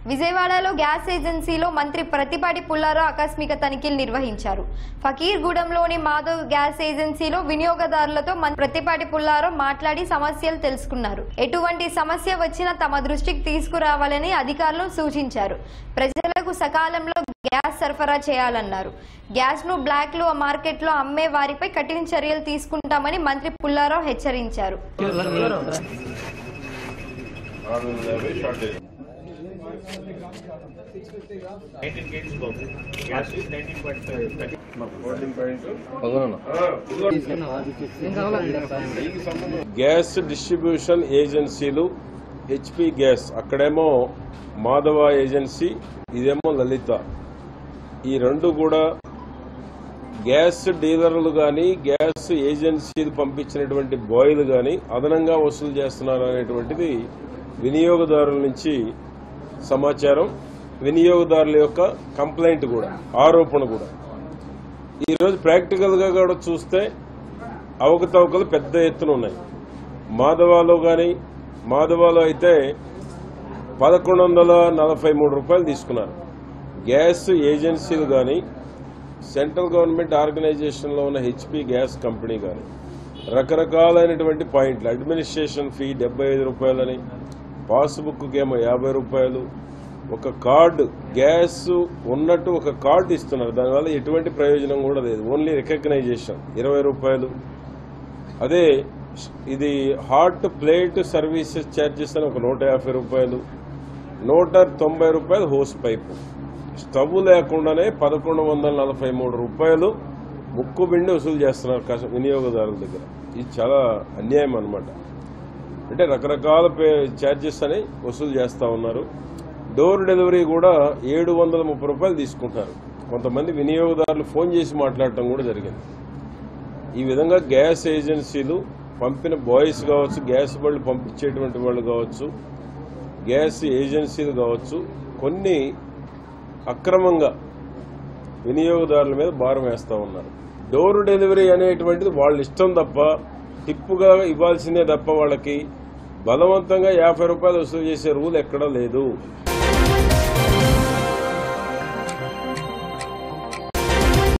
విజయవాడలో గ్యాస్ ఏజెన్సీలో మంత్రి ప్రతిపాటి పుల్లారావు ఆకస్మిక తనిఖీలు నిర్వహించారు. ఫకీర్గూడెంలోని మాధవ్ గ్యాస్ ఏజెన్సీలో వినియోగదారులతో ప్రతిపాటి పుల్లారావు మాట్లాడి సమస్యలు తెలుసుకున్నారు. ఎటువంటి సమస్య వచ్చినా తమ దృష్టికి తీసుకురావాలని అధికారులు సూచించారు. ప్రజలకు సకాలంలో గ్యాస్ సరఫరా చేయాలన్నారు. గ్యాస్ ను బ్లాక్ లో మార్కెట్ లో అమ్మే వారిపై కఠిన చర్యలు తీసుకుంటామని మంత్రి పుల్లారావు హెచ్చరించారు. గ్యాస్ డిస్ట్రిబ్యూషన్ ఏజెన్సీలు హెచ్పి గ్యాస్, అక్కడేమో మాధవ ఏజెన్సీ, ఇదేమో లలిత. ఈ రెండు కూడా గ్యాస్ డీలర్లు కానీ గ్యాస్ ఏజెన్సీలు పంపించినటువంటి బాయ్లు కానీ అదనంగా వసూలు చేస్తున్నారు అనేటువంటిది వినియోగదారుల నుంచి సమాచారం, వినియోగదారుల యొక్క కంప్లైంట్ కూడా, ఆరోపణ కూడా. ఈరోజు ప్రాక్టికల్గా కూడా చూస్తే అవకతవకలు పెద్ద ఎత్తున ఉన్నాయి. మాధవాలో అయితే 1143 రూపాయలు తీసుకున్నారు. గ్యాస్ ఏజెన్సీలు కానీ సెంట్రల్ గవర్నమెంట్ ఆర్గనైజేషన్లో ఉన్న హెచ్పి గ్యాస్ కంపెనీ కానీ రకరకాలైనటువంటి పాయింట్లు, అడ్మినిస్ట్రేషన్ ఫీ 75 రూపాయలని, పాస్బుక్కి ఏమో 50 రూపాయలు, ఒక కార్డు గ్యాస్ ఉన్నట్టు ఒక కార్డు ఇస్తున్నారు, దానివల్ల ఎటువంటి ప్రయోజనం కూడా లేదు, ఓన్లీ రికగ్నైజేషన్ 20 రూపాయలు. అదే ఇది హాట్ ప్లేట్ సర్వీసెస్ ఛార్జెస్ అని ఒక 150 రూపాయలు, 190 రూపాయలు హోస్ పైపు, స్టవ్ లేకుండానే 1143 రూపాయలు ముక్కు బిండి వసూలు చేస్తున్నారు వినియోగదారుల దగ్గర. ఇది చాలా అన్యాయం అన్నమాట. అంటే రకరకాల ఛార్జెస్ అని వసూలు చేస్తూ ఉన్నారు. డోర్ డెలివరీ కూడా 730 రూపాయలు తీసుకుంటారు. కొంతమంది వినియోగదారులు ఫోన్ చేసి మాట్లాడటం కూడా జరిగింది. ఈ విధంగా గ్యాస్ ఏజెన్సీలు పంపిన బాయ్స్ కావచ్చు, గ్యాస్ బళ్ళు పంపించేటువంటి వాళ్ళు కావచ్చు, గ్యాస్ ఏజెన్సీలు కావచ్చు, కొన్ని అక్రమంగా వినియోగదారుల మీద భారం వేస్తూ ఉన్నారు. డోర్ డెలివరీ అనేటువంటిది వాళ్ళ ఇష్టం తప్ప, టిప్పుగా ఇవ్వాల్సిందే తప్ప వాళ్ళకి బలవంతంగా 50 రూపాయలు వసూలు చేసే రూల్ ఎక్కడా లేదు.